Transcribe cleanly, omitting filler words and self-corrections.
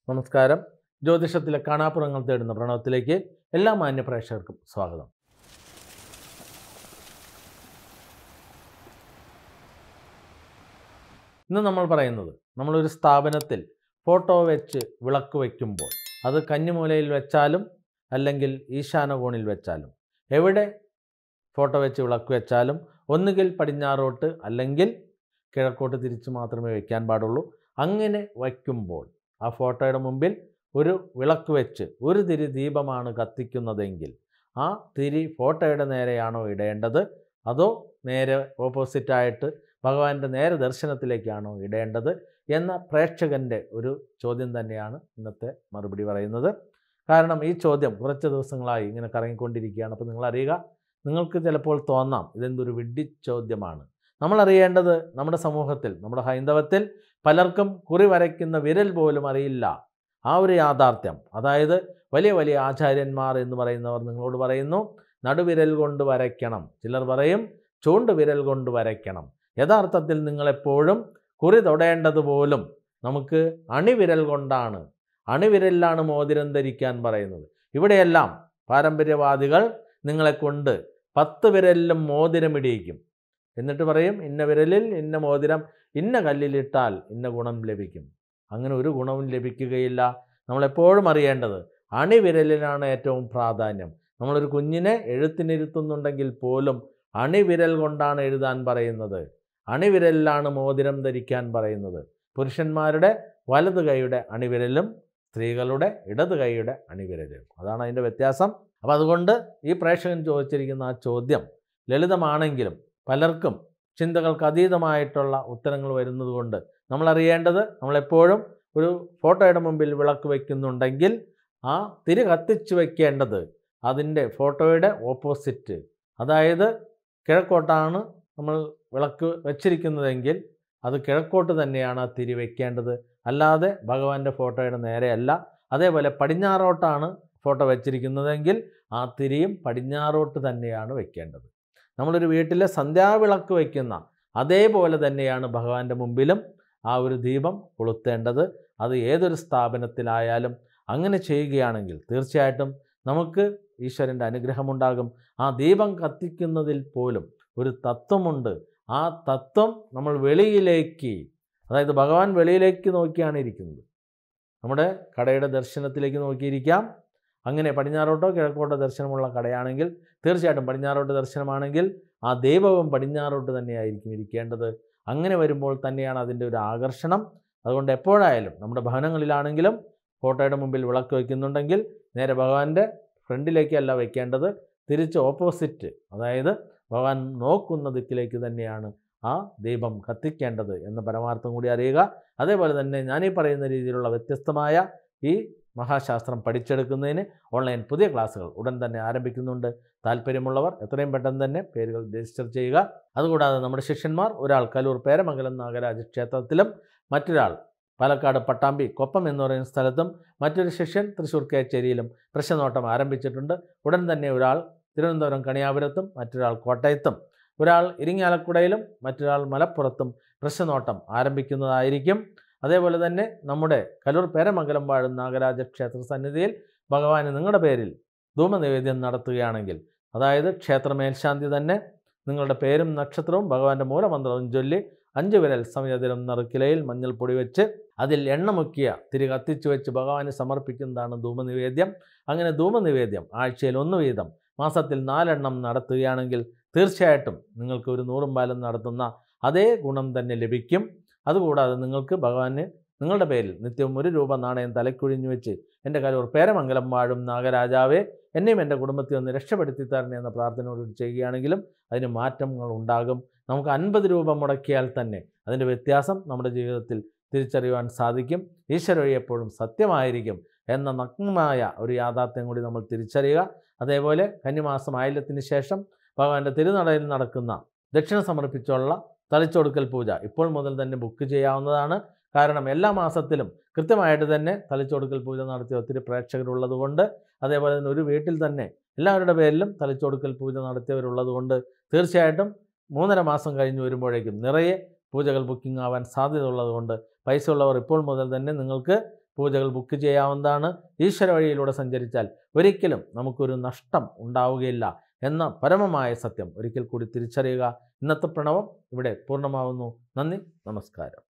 നമസ്കാരം. ജ്യോതിഷത്തിലെ കാണാപ്പുറങ്ങൾ തേടുന്ന പ്രണവത്തിലേക്ക് എല്ലാ മാന്യ പ്രേക്ഷകർക്കും സ്വാഗതം. ഇന്ന് നമ്മൾ പറയുന്നത്, നമ്മളൊരു സ്ഥാപനത്തിൽ ഫോട്ടോ വെച്ച് വിളക്ക് വയ്ക്കുമ്പോൾ അത് കന്നിമൂലയിൽ വെച്ചാലും അല്ലെങ്കിൽ ഈശാനകോണിൽ വെച്ചാലും എവിടെ ഫോട്ടോ വെച്ച് വിളക്ക് വെച്ചാലും ഒന്നുകിൽ പടിഞ്ഞാറോട്ട് അല്ലെങ്കിൽ കിഴക്കോട്ട് തിരിച്ച് മാത്രമേ വയ്ക്കാൻ പാടുള്ളൂ. അങ്ങനെ വയ്ക്കുമ്പോൾ ആ ഫോട്ടോയുടെ മുമ്പിൽ ഒരു വിളക്ക് വെച്ച് ഒരു തിരി ദീപമാണ് കത്തിക്കുന്നതെങ്കിൽ ആ തിരി ഫോട്ടോയുടെ നേരെയാണോ ഇടേണ്ടത്, അതോ നേരെ ഓപ്പോസിറ്റായിട്ട് ഭഗവാന്റെ നേരെ ദർശനത്തിലേക്കാണോ ഇടേണ്ടത് എന്ന പ്രേക്ഷകൻ്റെ ഒരു ചോദ്യം തന്നെയാണ് ഇന്നത്തെ മറുപടി പറയുന്നത്. കാരണം ഈ ചോദ്യം കുറച്ച് ദിവസങ്ങളായി ഇങ്ങനെ കറങ്ങിക്കൊണ്ടിരിക്കുകയാണ്. അപ്പോൾ നിങ്ങളറിയുക, നിങ്ങൾക്ക് ചിലപ്പോൾ തോന്നാം ഇതെന്തൊരു വിഡ്ഢി ചോദ്യമാണ്. നമ്മളറിയേണ്ടത്, നമ്മുടെ സമൂഹത്തിൽ, നമ്മുടെ ഹൈന്ദവത്തിൽ പലർക്കും കുറി വരയ്ക്കുന്ന വിരൽ പോലും അറിയില്ല. ആ ഒരു യാഥാർത്ഥ്യം, അതായത് വലിയ വലിയ ആചാര്യന്മാർ എന്ന് പറയുന്നവർ നിങ്ങളോട് പറയുന്നു നടുവിരൽ കൊണ്ട് വരയ്ക്കണം, ചിലർ പറയും ചൂണ്ടുവിരൽ കൊണ്ട് വരയ്ക്കണം. യഥാർത്ഥത്തിൽ നിങ്ങളെപ്പോഴും കുറി തൊടേണ്ടത് പോലും നമുക്ക് അണിവിരൽ കൊണ്ടാണ്. അണിവിരലിലാണ് മോതിരം ധരിക്കാൻ പറയുന്നത്. ഇവിടെയെല്ലാം പാരമ്പര്യവാദികൾ നിങ്ങളെ കൊണ്ട് 10 വിരലിലും മോതിരമിടിയിക്കും. എന്നിട്ട് പറയും ഇന്ന വിരലിൽ ഇന്ന മോതിരം ഇന്ന കല്ലിലിട്ടാൽ ഇന്ന ഗുണം ലഭിക്കും. അങ്ങനെ ഒരു ഗുണവും ലഭിക്കുകയില്ല. നമ്മളെപ്പോഴും അറിയേണ്ടത് അണിവിരലിനാണ് ഏറ്റവും പ്രാധാന്യം. നമ്മളൊരു കുഞ്ഞിനെ എഴുത്തിനിരുത്തുന്നുണ്ടെങ്കിൽ പോലും അണിവിരൽ കൊണ്ടാണ് എഴുതാൻ പറയുന്നത്. അണിവിരലിലാണ് മോതിരം ധരിക്കാൻ പറയുന്നത്. പുരുഷന്മാരുടെ വലത് കൈയുടെ അണിവിരലും സ്ത്രീകളുടെ ഇടത് കൈയുടെ അണിവിരലും, അതാണ് അതിൻ്റെ വ്യത്യാസം. അപ്പോൾ അതുകൊണ്ട് ഈ പ്രേക്ഷകൻ ചോദിച്ചിരിക്കുന്ന ആ ചോദ്യം ലളിതമാണെങ്കിലും പലർക്കും ചിന്തകൾക്ക് അതീതമായിട്ടുള്ള ഉത്തരങ്ങൾ വരുന്നത് കൊണ്ട് നമ്മളറിയേണ്ടത്, നമ്മളെപ്പോഴും ഒരു ഫോട്ടോയുടെ മുമ്പിൽ വിളക്ക് വയ്ക്കുന്നുണ്ടെങ്കിൽ ആ തിരി കത്തിച്ച് വയ്ക്കേണ്ടത് അതിൻ്റെ ഫോട്ടോയുടെ ഓപ്പോസിറ്റ്, അതായത് കിഴക്കോട്ടാണ് നമ്മൾ വിളക്ക് വച്ചിരിക്കുന്നതെങ്കിൽ അത് കിഴക്കോട്ട് തന്നെയാണ് ആ തിരി വയ്ക്കേണ്ടത്, അല്ലാതെ ഭഗവാന്റെ ഫോട്ടോയുടെ നേരെയല്ല. അതേപോലെ പടിഞ്ഞാറോട്ടാണ് ഫോട്ടോ വച്ചിരിക്കുന്നതെങ്കിൽ ആ തിരിയും പടിഞ്ഞാറോട്ട് തന്നെയാണ് വയ്ക്കേണ്ടത്. നമ്മളൊരു വീട്ടിലെ സന്ധ്യാവിളക്ക് വയ്ക്കുന്ന അതേപോലെ തന്നെയാണ് ഭഗവാന്റെ മുമ്പിലും ആ ഒരു ദീപം കൊളുത്തേണ്ടത്. അത് ഏതൊരു സ്ഥാപനത്തിലായാലും അങ്ങനെ ചെയ്യുകയാണെങ്കിൽ തീർച്ചയായിട്ടും നമുക്ക് ഈശ്വരൻ്റെ അനുഗ്രഹമുണ്ടാകും. ആ ദീപം കത്തിക്കുന്നതിൽ പോലും ഒരു തത്വമുണ്ട്. ആ തത്വം നമ്മൾ വെളിയിലേക്ക്, അതായത് ഭഗവാൻ വെളിയിലേക്ക് നോക്കിയാണ് ഇരിക്കുന്നത്. നമ്മുടെ കടയുടെ ദർശനത്തിലേക്ക് നോക്കിയിരിക്കാം. അങ്ങനെ പടിഞ്ഞാറോട്ടോ കിഴക്കോട്ടോ ദർശനമുള്ള കടയാണെങ്കിൽ തീർച്ചയായിട്ടും പടിഞ്ഞാറോട്ട് ദർശനമാണെങ്കിൽ ആ ദൈവവും പടിഞ്ഞാറോട്ട് തന്നെയായിരിക്കും ഇരിക്കേണ്ടത്. അങ്ങനെ വരുമ്പോൾ തന്നെയാണ് അതിൻ്റെ ഒരു ആകർഷണം. അതുകൊണ്ട് എപ്പോഴായാലും നമ്മുടെ ഭവനങ്ങളിലാണെങ്കിലും ഫോട്ടോയുടെ മുമ്പിൽ വിളക്ക് വയ്ക്കുന്നുണ്ടെങ്കിൽ നേരെ ഭഗവാന്റെ ഫ്രണ്ടിലേക്കല്ല വയ്ക്കേണ്ടത്, തിരിച്ച് ഓപ്പോസിറ്റ്, അതായത് ഭഗവാൻ നോക്കുന്ന ദിക്കിലേക്ക് തന്നെയാണ് ആ ദീപം കത്തിക്കേണ്ടത് എന്ന പരമാർത്ഥം കൂടി അറിയുക. അതേപോലെ തന്നെ ഞാനീ പറയുന്ന രീതിയിലുള്ള വ്യത്യസ്തമായ ഈ മഹാശാസ്ത്രം പഠിച്ചെടുക്കുന്നതിന് ഓൺലൈൻ പുതിയ ക്ലാസ്സുകൾ ഉടൻ തന്നെ ആരംഭിക്കുന്നുണ്ട്. താല്പര്യമുള്ളവർ എത്രയും പെട്ടെന്ന് തന്നെ പേരുകൾ രജിസ്റ്റർ ചെയ്യുക. അതുകൂടാതെ നമ്മുടെ ശിഷ്യന്മാർ, ഒരാൾ കലൂർ പേരമംഗലം നാഗരാജ ക്ഷേത്രത്തിലും മറ്റൊരാൾ പാലക്കാട് പട്ടാമ്പി കൊപ്പം എന്ന് പറയുന്ന സ്ഥലത്തും മറ്റൊരു ശിഷ്യൻ തൃശ്ശൂർ കേച്ചേരിയിലും പ്രശ്നനോട്ടം ആരംഭിച്ചിട്ടുണ്ട്. ഉടൻ തന്നെ ഒരാൾ തിരുവനന്തപുരം കണിയാപുരത്തും മറ്റൊരാൾ കോട്ടയത്തും ഒരാൾ ഇരിങ്ങാലക്കുടയിലും മറ്റൊരാൾ മലപ്പുറത്തും പ്രശ്നനോട്ടം ആരംഭിക്കുന്നതായിരിക്കും. അതേപോലെ തന്നെ നമ്മുടെ കലൂർ പേരമംഗലം വാഴുന്ന നാഗരാജ ക്ഷേത്ര സന്നിധിയിൽ ഭഗവാന് നിങ്ങളുടെ പേരിൽ ധൂമനിവേദ്യം നടത്തുകയാണെങ്കിൽ, അതായത് ക്ഷേത്ര മേൽശാന്തി തന്നെ നിങ്ങളുടെ പേരും നക്ഷത്രവും ഭഗവാന്റെ മൂലമന്ത്രവും ചൊല്ലി 5 വിരൽ സമയത്തിലും നറുക്കിലയിൽ മഞ്ഞൾപ്പൊടി വെച്ച് അതിൽ എണ്ണ മുക്കിയ തിരി കത്തിച്ചു വെച്ച് ഭഗവാന് സമർപ്പിക്കുന്നതാണ് ധൂമനിവേദ്യം. അങ്ങനെ ധൂമനിവേദ്യം ആഴ്ചയിൽ 1 വീതം മാസത്തിൽ 4 എണ്ണം നടത്തുകയാണെങ്കിൽ തീർച്ചയായിട്ടും നിങ്ങൾക്ക് ഒരു 100 പാലം നടത്തുന്ന അതേ ഗുണം തന്നെ ലഭിക്കും. അതുകൂടാതെ നിങ്ങൾക്ക് ഭഗവാന് നിങ്ങളുടെ പേരിൽ നിത്യവും 1 രൂപ നാണയം തലക്കുഴിഞ്ഞു വെച്ച് എൻ്റെ കലൂർ പേരമംഗലം വാഴും നാഗരാജാവേ എന്നെയും എൻ്റെ കുടുംബത്തെ ഒന്ന് രക്ഷപ്പെടുത്തി തരണേ എന്ന പ്രാർത്ഥനയോട് ചെയ്യുകയാണെങ്കിലും അതിന് മാറ്റങ്ങൾ ഉണ്ടാകും. നമുക്ക് 50 രൂപ മുടക്കിയാൽ തന്നെ അതിൻ്റെ വ്യത്യാസം നമ്മുടെ ജീവിതത്തിൽ തിരിച്ചറിയുവാൻ സാധിക്കും. ഈശ്വരൻ എപ്പോഴും സത്യമായിരിക്കും എന്ന നഗ്നമായ ഒരു യാഥാർത്ഥ്യം കൂടി നമ്മൾ തിരിച്ചറിയുക. അതേപോലെ കന്നിമാസം ആയില്യത്തിന് ശേഷം ഭഗവാന്റെ തിരുനടയിൽ നടക്കുന്ന ദക്ഷിണ സമർപ്പിച്ചുള്ള തളിച്ചൊടുക്കൽ പൂജ ഇപ്പോൾ മുതൽ തന്നെ ബുക്ക് ചെയ്യാവുന്നതാണ്. കാരണം എല്ലാ മാസത്തിലും കൃത്യമായിട്ട് തന്നെ തളിച്ചൊടുക്കൽ പൂജ നടത്തിയ ഒത്തിരി പ്രേക്ഷകരുള്ളതുകൊണ്ട്, അതേപോലെ തന്നെ ഒരു വീട്ടിൽ തന്നെ എല്ലാവരുടെ പേരിലും തളിച്ചൊടുക്കൽ പൂജ നടത്തിയവരുള്ളതുകൊണ്ട് തീർച്ചയായിട്ടും 3.5 മാസം കഴിഞ്ഞ് വരുമ്പോഴേക്കും നിറയെ പൂജകൾ ബുക്കിംഗ് ആവാൻ സാധ്യത ഉള്ളതുകൊണ്ട് പൈസ ഉള്ളവർ ഇപ്പോൾ മുതൽ തന്നെ നിങ്ങൾക്ക് പൂജകൾ ബുക്ക് ചെയ്യാവുന്നതാണ്. ഈശ്വര വഴിയിലൂടെ സഞ്ചരിച്ചാൽ ഒരിക്കലും നമുക്കൊരു നഷ്ടം ഉണ്ടാവുകയില്ല എന്ന പരമമായ സത്യം ഒരിക്കൽ കൂടി തിരിച്ചറിയുക. ഇന്നത്തെ പ്രണവം ഇവിടെ പൂർണ്ണമാവുന്നു. നന്ദി, നമസ്കാരം.